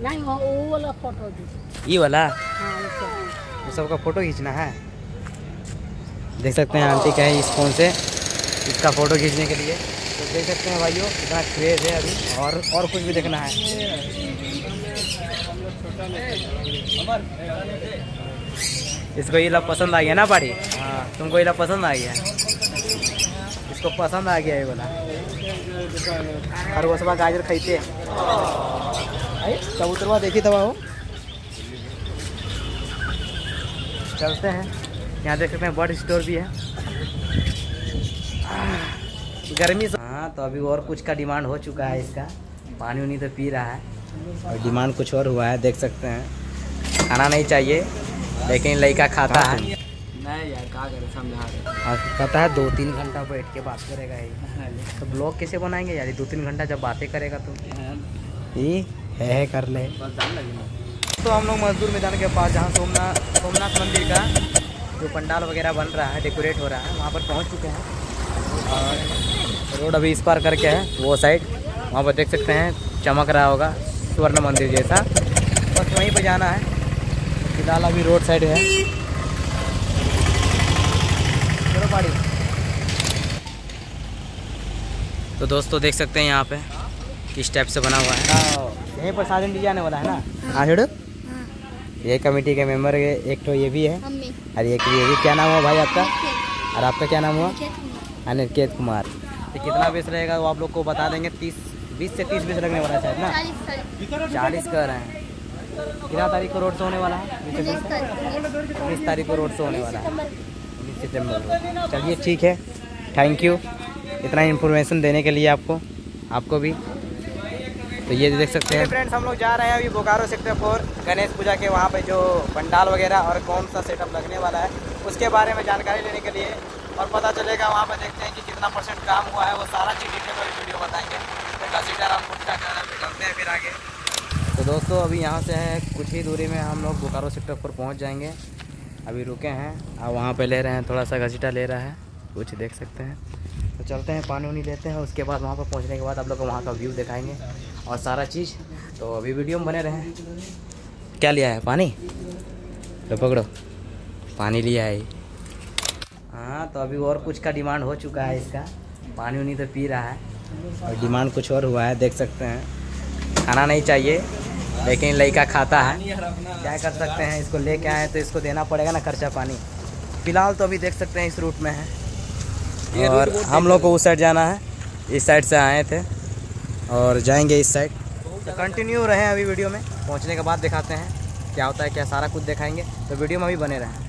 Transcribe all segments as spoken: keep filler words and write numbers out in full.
नहीं वो वो वाला फोटो ये वाला हाँ वो सबका फोटो खींचना है। देख सकते हैं आंटी का है इस फ़ोन से इसका फ़ोटो खींचने के लिए। तो देख सकते हैं भाइयों कितना क्रेज़ है अभी। और और कुछ भी देखना है। इसको ये लोग पसंद आ गया ना पाड़ी। हाँ तुमको ये लोग पसंद आ गया, इसको पसंद आ गया ये बोला। खरगोशवा गाजर खाते कबूतरवा देखी तब हो। चलते हैं, यहाँ देख सकते हैं बर्ड स्टोर भी है। गर्मी से हाँ तो अभी और कुछ का डिमांड हो चुका है इसका। पानी उनी तो पी रहा है और डिमांड कुछ और हुआ है। देख सकते हैं खाना नहीं चाहिए लेकिन लड़का खाता है। नहीं यार क्या करे समझा और पता है दो तीन घंटा बैठ के बात करेगा ये। तो ब्लॉग कैसे बनाएंगे यार, दो तीन घंटा जब बातें करेगा तो ये है, है कर ले। तो हम लोग मजदूर मैदान के पास जहाँ सोमनाथ सोमनाथ मंदिर का जो पंडाल वगैरह बन रहा है, डेकोरेट हो रहा है, वहाँ पर पहुँच चुके हैं। और रोड अभी इस पार करके है वो साइड, वहाँ पर देख सकते हैं चमक रहा होगा स्वर्ण मंदिर जैसा। बस वहीं पर जाना है। फिलहाल अभी रोड साइड है। चलो पाड़ी। तो दोस्तों देख सकते हैं यहाँ पे किस टाइप से बना हुआ है। यहीं पर साधन डी जाने वाला है ना। हाँ छोड़ो, ये कमेटी के मेंबर एक तो ये भी है और एक ये भी। क्या नाम हुआ भाई आपका? और आपका क्या नाम हुआ? अनिकेत कुमार। तो कितना बेस रहेगा वो आप लोग को बता देंगे। तीस बीस से तीस बेस लगने वाला है शायद ना। चालीस कर रहे हैं। कितना तारीख को रोड शो होने वाला है? उन्नीस तारीख को रोड शो होने वाला है, उन्नीस सितंबर। चलिए ठीक है, थैंक यू इतना इन्फॉर्मेशन देने के लिए आपको आपको भी। तो ये देख सकते हैं फ्रेंड्स, हम लोग जा रहे हैं अभी बोकारो सेक्टर फोर गणेश पूजा के वहाँ पे जो पंडाल वगैरह और कौन सा सेटअप लगने वाला है उसके बारे में जानकारी लेने के लिए। और पता चलेगा वहाँ पे, देखते हैं कि कितना परसेंट काम हुआ है, वो सारा चीज़ डिटेल वाली वीडियो बताएंगे। चलते हैं फिर आगे। तो दोस्तों अभी यहाँ से है कुछ ही दूरी में हम लोग बोकारो सेक्टर पर पहुँच जाएंगे। अभी रुके हैं और वहाँ पे ले रहे हैं थोड़ा सा घसीटा ले रहा है कुछ, देख सकते हैं। तो चलते हैं पानी उनी लेते हैं, उसके बाद वहाँ पर पहुँचने के बाद आप लोग को वहाँ का व्यू दिखाएंगे और सारा चीज़। तो अभी वीडियो में बने रहें। क्या लिया है? पानी तो पकड़ो, पानी लिया है। हाँ तो अभी और कुछ का डिमांड हो चुका है इसका। पानी उनी तो पी रहा है और डिमांड कुछ और हुआ है। देख सकते हैं खाना नहीं चाहिए लेकिन लड़का खाता है। क्या कर सकते हैं, इसको लेके आए तो इसको देना पड़ेगा ना खर्चा पानी। फिलहाल तो अभी देख सकते हैं इस रूट में है और हम लोग को उस साइड जाना है। इस साइड से आए थे और जाएंगे इस साइड। तो कंटिन्यू रहें, अभी वीडियो में पहुंचने के बाद दिखाते हैं क्या होता है, क्या सारा कुछ दिखाएंगे। तो वीडियो में अभी बने रहें।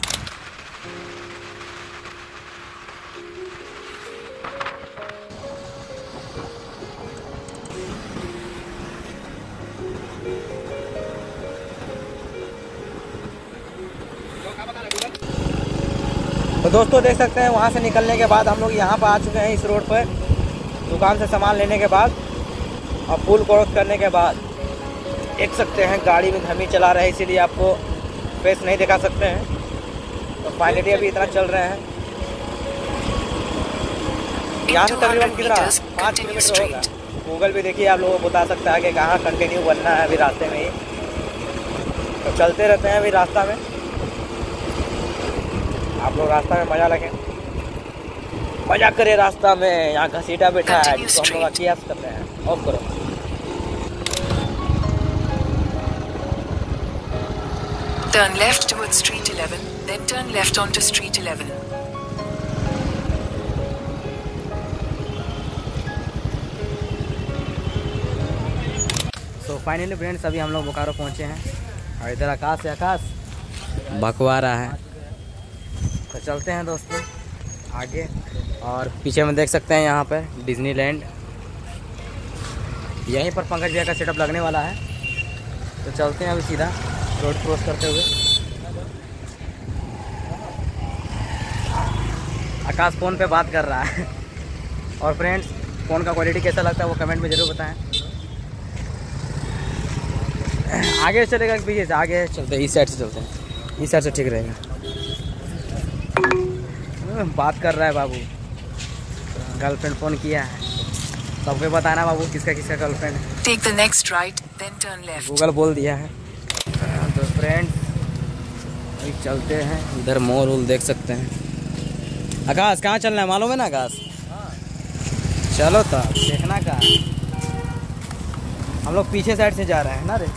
तो दोस्तों देख सकते हैं वहाँ से निकलने के बाद हम लोग यहाँ पर आ चुके हैं इस रोड पर। दुकान से सामान लेने के बाद और पुल क्रॉस करने के बाद देख सकते हैं गाड़ी में हम ही चला रहे हैं, इसीलिए आपको फेस नहीं दिखा सकते हैं। तो फाइनली अभी इतना चल रहे हैं। यहाँ से तकरीबन कितना पाँच किलोमीटर होगा। गूगल भी देखिए आप लोगों को बता सकता है कि कहाँ कंटिन्यू बनना है अभी रास्ते में ही। तो चलते रहते हैं अभी रास्ता में। आप लोग रास्ता में मजा लगे, मजा करे रास्ता में। यहाँ घसीटा बैठा है जिसको हम लोग अकियास कर रहे हैं। ऑफ करो। Turn left towards Street eleven, then turn left onto Street eleven. तो फाइनली फ्रेंड्स अभी हम लोग बोकारो पहुँचे हैं और इधर आकाश से आकाश बकवा रहा है। तो चलते हैं दोस्तों आगे। और पीछे में देख सकते हैं यहाँ पर डिज्नीलैंड, यहीं पर पंकज भैया का सेटअप लगने वाला है। तो चलते हैं अभी सीधा रोड क्रॉस करते हुए। आकाश फ़ोन पे बात कर रहा है। और फ्रेंड्स फ़ोन का क्वालिटी कैसा लगता है वो कमेंट में ज़रूर बताएं। आगे चलेगा कि पीछे से? आगे चलते हैं, इस साइड से चलते हैं, इस साइड से ठीक रहेगा। बात कर रहा है बाबू, गर्लफ्रेंड फ़ोन किया है। सबको बताना बाबू किसका किसका गर्लफ्रेंड है। Take the next right, then turn left. Google बोल दिया है। तो फ्रेंड्स अभी चलते हैं, इधर मॉल वॉल देख सकते हैं। आकाश कहाँ चलना है मालूम है ना आकाश? चलो तो देखना का, हम लोग पीछे साइड से जा रहे हैं ना रे।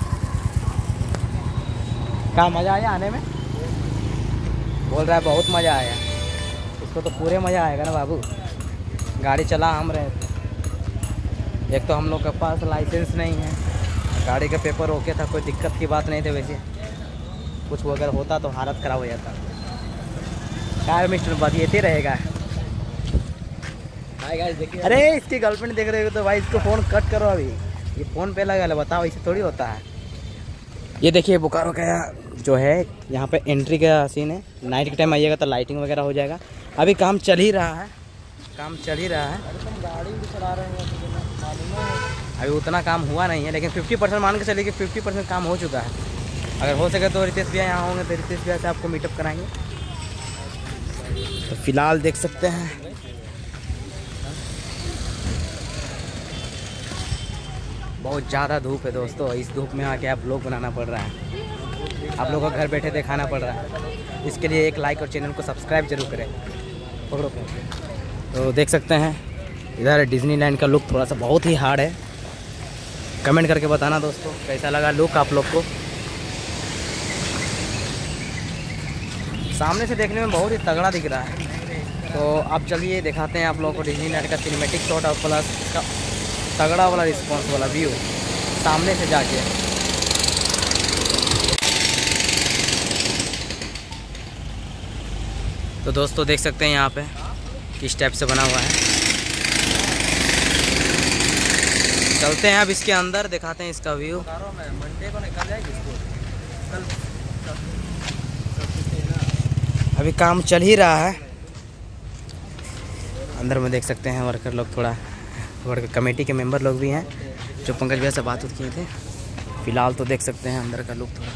क्या मज़ा आया आने में? बोल रहा है बहुत मज़ा आया। इसको तो पूरे मज़ा आएगा ना बाबू, गाड़ी चला हम रहे थे। एक तो हम लोग के पास लाइसेंस नहीं है, गाड़ी का पेपर ओके था, कोई दिक्कत की बात नहीं थी। वैसे कुछ अगर होता तो हालत ख़राब हो जाता। कार मिस्टर बतिएते रहेगा। देखिए, अरे इसकी गर्लफ्रेंड देख रहे हो तो भाई इसको फ़ोन कट करो अभी, ये फ़ोन पे लगा ले। बताओ ऐसे थोड़ी होता है। ये देखिए बोकारो का जो है यहाँ पे एंट्री का सीन है। नाइट के टाइम आइएगा तो लाइटिंग वगैरह हो जाएगा। अभी काम चल ही रहा है, काम चल ही रहा है। तुम गाड़ी भी चला रहे हो, अभी उतना काम हुआ नहीं है, लेकिन फिफ्टी परसेंट मान के चलिए कि फिफ्टी परसेंट काम हो चुका है। अगर हो सके तो रितेश भैया यहाँ होंगे तो रितेश भैया से आपको मीटअप कराएंगे। तो फिलहाल देख सकते हैं बहुत ज़्यादा धूप है दोस्तों। इस धूप में आके आप ब्लॉग बनाना पड़ रहा है, आप लोगों को घर बैठे दिखाना पड़ रहा है। इसके लिए एक लाइक और चैनल को सब्सक्राइब जरूर करें। पकड़ो। तो देख सकते हैं इधर डिज्नीलैंड का लुक थोड़ा सा बहुत ही हार्ड है। कमेंट करके बताना दोस्तों कैसा लगा लुक आप लोग को। सामने से देखने में बहुत ही तगड़ा दिख रहा है। तो अब चलिए दिखाते हैं आप लोगों को डिज्नीलैंड का सिनेमैटिक शॉट और प्लस इसका तगड़ा वाला रिस्पॉन्स वाला व्यू सामने से जाके। तो दोस्तों देख सकते हैं यहाँ पे किस टाइप से बना हुआ है। चलते हैं अब इसके अंदर, दिखाते हैं इसका व्यू। मंडे को निकल जाएगी इसको। अभी काम चल ही रहा है। अंदर में देख सकते हैं वर्कर लोग, थोड़ा वर्कर कमेटी के मेंबर लोग भी हैं जो पंकज भैया से बात उत किए थे। फिलहाल तो देख सकते हैं अंदर का लुक, थोड़ा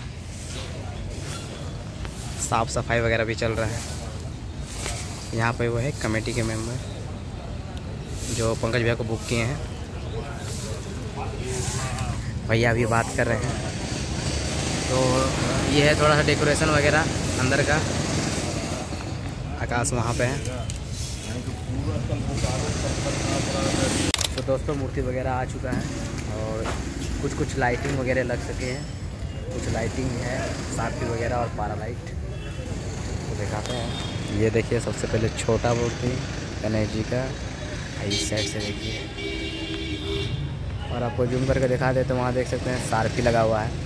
साफ़ सफाई वगैरह भी चल रहा है। यहाँ पे वो है कमेटी के मेंबर जो पंकज भैया को बुक किए हैं। भैया अभी बात कर रहे हैं। तो ये है थोड़ा सा डेकोरेशन वगैरह अंदर का। आकाश वहाँ पे है। तो दोस्तों मूर्ति वगैरह आ चुका है और कुछ कुछ लाइटिंग वगैरह लग सके हैं, कुछ लाइटिंग है साथी वगैरह और पारा लाइट। तो दिखाते हैं। ये देखिए सबसे पहले छोटा मूर्ति गणेश जी का, इस साइड से देखिए। और आपको जूम करके दिखा दे तो वहाँ देख सकते हैं सारपी लगा हुआ है,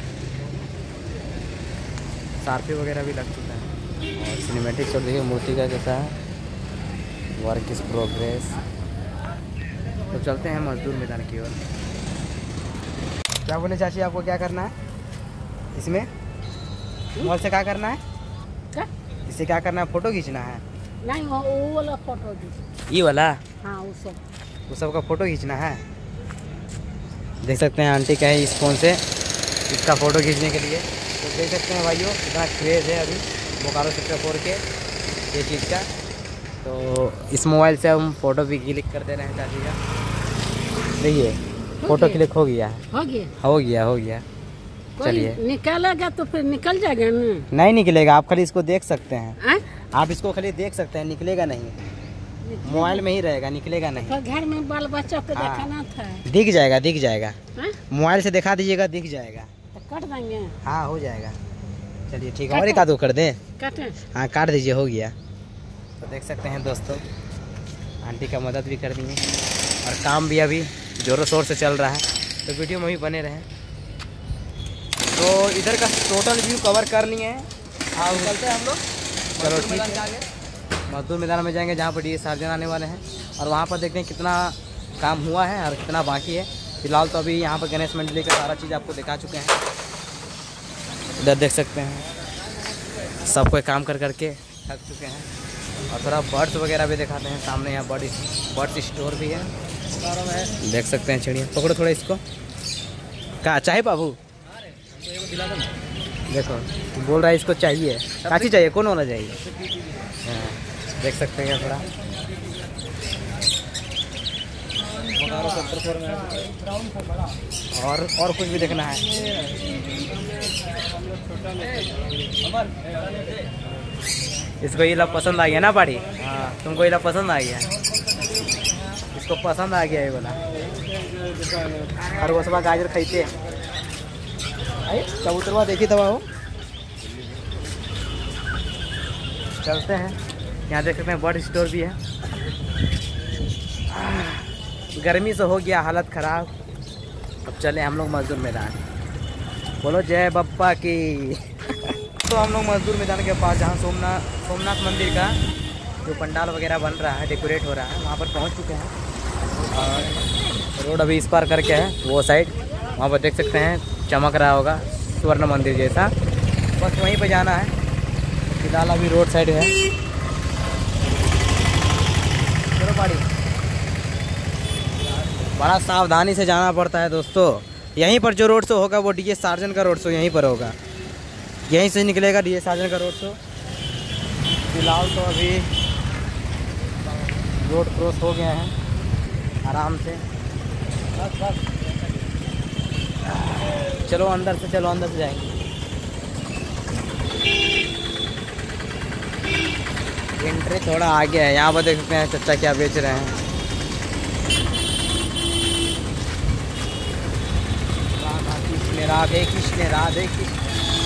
सारपी वगैरह भी लग चुका है। और सिनेमैटिक शॉट देखिए मूर्ति का कैसा है, वर्क इस प्रोग्रेस। तो चलते हैं मजदूर मैदान की ओर। क्या बोले चाची, आपको क्या करना है इसमें? मोबाइल से क्या करना है? क्या? इससे क्या करना है? फोटो खींचना है? नहीं वो वो वाला फोटो ये वाला? हाँ वो सब वो सब का फोटो खींचना है। देख सकते हैं आंटी का है इस फ़ोन से इसका फ़ोटो खींचने के लिए। तो देख सकते हैं भाइयों कितना क्रेज़ है अभी बोकारो सेक्टर फोर के ये चीज़ का। तो इस मोबाइल से हम फ़ोटो भी क्लिक कर दे रहे हैं चाची का। देखिए फ़ोटो क्लिक हो गया है। हो गया हो गया हो गया चलिए निकालेगा तो फिर निकल जाएगा ना। नहीं निकलेगा, आप खाली इसको देख सकते हैं। आ? आप इसको खाली देख सकते हैं, निकलेगा नहीं, मोबाइल में ही रहेगा, निकलेगा नहीं। तो घर में बाल बच्चों को हाँ। दिखाना था। दिख जाएगा दिख जाएगा, हाँ? मोबाइल से दिखा दीजिएगा दिख जाएगा। तो काट देंगे। हाँ हो जाएगा। चलिए ठीक है, और एक आध कर दें। काटे हाँ काट दीजिए, हो गया। तो देख सकते हैं दोस्तों आंटी का मदद भी कर दिए और काम भी अभी ज़ोरों शोर से चल रहा है। तो वीडियो में भी बने रहें। तो इधर का टोटल व्यू कवर कर लिए हैं। हाँ चलते हैं हम लोग। चलो ठीक है, मजदूर मैदान में जाएंगे जहाँ पर डी एस सर्जन आने वाले हैं और वहाँ पर देखते हैं कितना काम हुआ है और कितना बाकी है। फिलहाल तो अभी यहाँ पर गणेश मंडली का सारा चीज़ आपको दिखा चुके हैं। इधर देख सकते हैं सब कोई काम कर करके थक चुके हैं। और थोड़ा बर्ड्स वगैरह भी दिखाते हैं। सामने यहाँ बर्ड बर्ड स्टोर भी है, देख सकते हैं चिड़िया। पकड़ो थोड़ा इसको, क्या चाहे बाबू? देखो बोल रहा है इसको चाहिए, काची चाहिए, कौन वाला चाहिए? हाँ देख सकते हैं थोड़ा और और कुछ भी देखना है। इसको ये ला पसंद आ गया ना पाड़ी? हाँ, तुमको ये ला पसंद आ गया? इसको पसंद आ गया ये बोला। और वो सब गाजर खाते हैं। कबूतरवा देखी तब हो। चलते हैं, यहाँ देख सकते हैं बर्ड स्टोर भी है। गर्मी से हो गया हालत ख़राब। अब चले हम लोग मजदूर मैदान। बोलो जय बप्पा की। तो हम लोग मजदूर मैदान के पास जहाँ सोमनाथ सोमनाथ मंदिर का जो पंडाल वगैरह बन रहा है, डेकोरेट हो रहा है, वहाँ पर पहुँच चुके हैं। और रोड अभी इस पार करके है वो साइड, वहाँ पर देख सकते हैं चमक रहा होगा स्वर्ण मंदिर जैसा। बस वहीं पर जाना है। फिलहाल अभी रोड साइड है। चलो पाड़ी, बड़ा सावधानी से जाना पड़ता है दोस्तों। यहीं पर जो रोड शो होगा वो डी एस सार्जन का रोड शो यहीं पर होगा, यहीं से निकलेगा डी एस सार्जन का रोड शो। फिलहाल तो अभी रोड क्रॉस हो गए हैं आराम से। बस बस चलो अंदर से, चलो अंदर से जाएंगे। एंट्री थोड़ा आगे है। यहाँ पर देख सकते हैं चचा क्या बेच रहे हैं। राधा कृष्ण राधे कृष्ण राधे कृष्ण।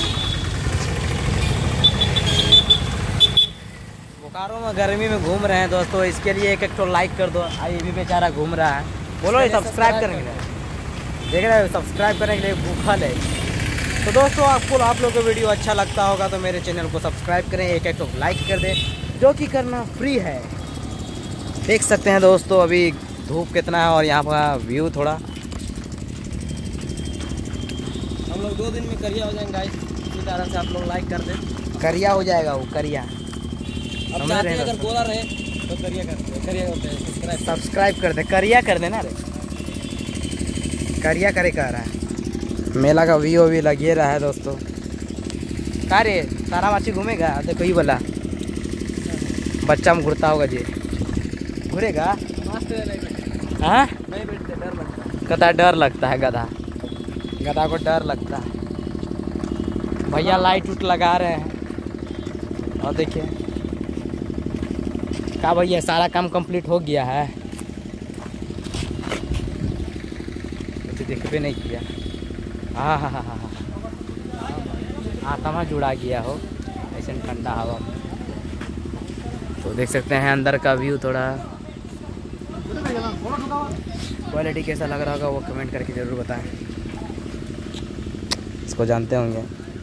बोकारो में गर्मी में घूम रहे हैं दोस्तों, इसके लिए एक एक तो लाइक कर दो। ये भी बेचारा घूम रहा है। बोलो ये सब्सक्राइब करेंगे, देख रहे हो, सब्सक्राइब करने के लिए भूखल है। तो दोस्तों आपको आप लोगों को वीडियो अच्छा लगता होगा तो मेरे चैनल को सब्सक्राइब करें, एक एक तो लाइक कर दें, जो कि करना फ्री है। देख सकते हैं दोस्तों अभी धूप कितना है और यहाँ का व्यू थोड़ा। हम लोग दो दिन में करिया हो जाएंगे गाइस, इसी तरह से आप लोग लाइक कर दें। करिया हो जाएगा वो करिया। अब चाहते हैं अगर गोरा रहे तो करिया कर दे, करिया करते हैं, सब्सक्राइब सब्सक्राइब कर दे, करिया कर देना रे, करिया करे कह रहा है। मेला का व्यू भी लगे रहा है दोस्तों। का रे सारा माची घूमेगा? देखो ही बोला बच्चा में घुरता होगा जी, घूरेगा। हाँ नहीं बैठते, डर लगता है। गधा डर लगता है, गधा गधा को डर लगता है। भैया लाइट उट लगा रहे हैं और देखिए क्या भैया सारा काम कंप्लीट हो गया है। कुछ देख भी नहीं किया। हाँ हाँ हाँ हाँ हाँ आत्मा जुड़ा गया हो ऐसे ठंडा हवा। तो देख सकते हैं अंदर का व्यू थोड़ा। क्वालिटी कैसा लग रहा होगा वो कमेंट करके ज़रूर बताएं। इसको जानते होंगे।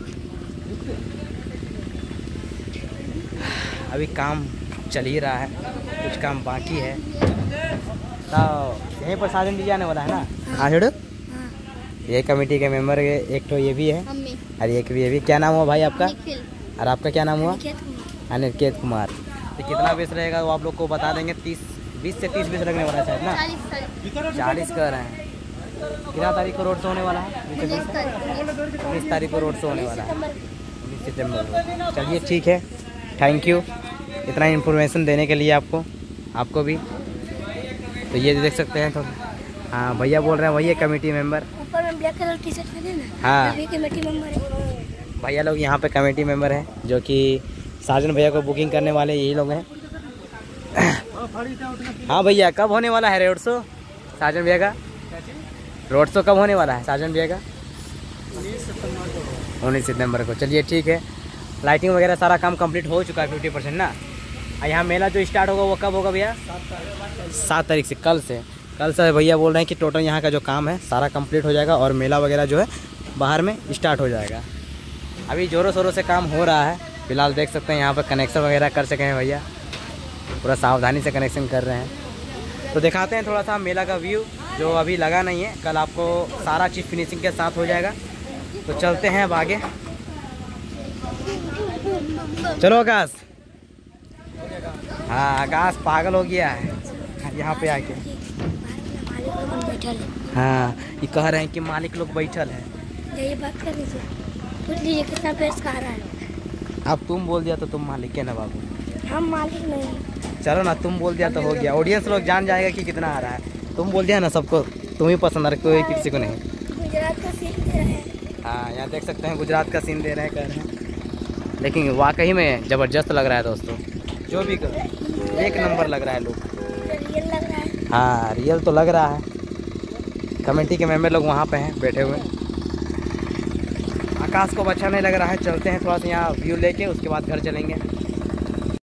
अभी काम चल ही रहा है, कुछ काम बाकी है। तो यहीं पर साजन जी आने वाला है ना? हाँ छोड़ो, ये कमेटी के मेंबर है, एक तो ये भी है और एक भी ये भी। क्या नाम हुआ भाई आपका? और आपका क्या नाम हुआ? अनिकेत कुमार। तो कितना बेच रहेगा वो आप लोग को बता देंगे। तीस बीस से तीस बीस लगने वाला है शायद ना? चालीस कर रहे हैं। कितना तारीख को रोड शो होने वाला है? उन्नीस तारीख को रोड शो होने वाला है, उन्नीस सितंबर को। चलिए ठीक है, थैंक यू इतना इन्फॉर्मेशन देने के लिए आपको आपको भी। तो ये देख सकते हैं। तो हाँ भैया बोल रहे हैं वही है कमेटी मेंबर। ऊपर में ब्लैक कलर टी शर्ट पहने ना, हाँ वही कमेटी मेंबर है। भैया लोग यहाँ पे कमेटी मेंबर हैं, जो कि साजन भैया को बुकिंग करने वाले यही लोग हैं। हाँ भैया कब होने वाला है रोड शो साजन भैया का? रोड शो कब होने वाला है साजन भैया का? उन्नीस सितंबर को। चलिए ठीक है, लाइटिंग वगैरह सारा काम कंप्लीट हो चुका है फिफ्टी परसेंट ना। और यहाँ मेला जो स्टार्ट होगा वो कब होगा भैया? सात तारीख से, कल से। कल से भैया बोल रहे हैं कि टोटल यहाँ का जो काम है सारा कंप्लीट हो जाएगा और मेला वगैरह जो है बाहर में स्टार्ट हो जाएगा। अभी ज़ोरों शोरों से काम हो रहा है। फिलहाल देख सकते हैं यहाँ पर कनेक्शन वगैरह कर सके हैं भैया, पूरा सावधानी से कनेक्शन कर रहे हैं। तो दिखाते हैं थोड़ा सा मेला का व्यू जो अभी लगा नहीं है। कल आपको सारा चीज़ फिनिशिंग के साथ हो जाएगा। तो चलते हैं अब आगे। चलो आकाश। हाँ आकाश पागल हो गया है यहाँ पे आके। हाँ ये कह रहे हैं कि मालिक लोग बैठल है। ये बात कर लीजिए, पूछ लीजिए कितना पैसा खा रहा है। अब तुम बोल दिया तो तुम मालिक है ना बाबू? हम मालिक नहीं। चलो ना, तुम बोल दिया तो हो गया। ऑडियंस लोग जान जाएगा कि कितना आ रहा है। तुम बोल दिया ना सबको, तुम ही पसंद आ रहे, कोई किसी को नहीं। गुजरात का सीन दे रहे हैं। हाँ यहाँ देख सकते हैं गुजरात का सीन दे रहे हैं, कह रहे हैं, लेकिन वाकई में ज़बरदस्त लग रहा है दोस्तों, जो भी कर एक नंबर लग रहा है लोग। रियल लग रहा है। हाँ रियल तो लग रहा है। कमेटी के मेंबर लोग वहाँ पे हैं बैठे हुए। आकाश को अच्छा नहीं लग रहा है, चलते हैं थोड़ा सा यहाँ व्यू लेके, उसके बाद घर चलेंगे।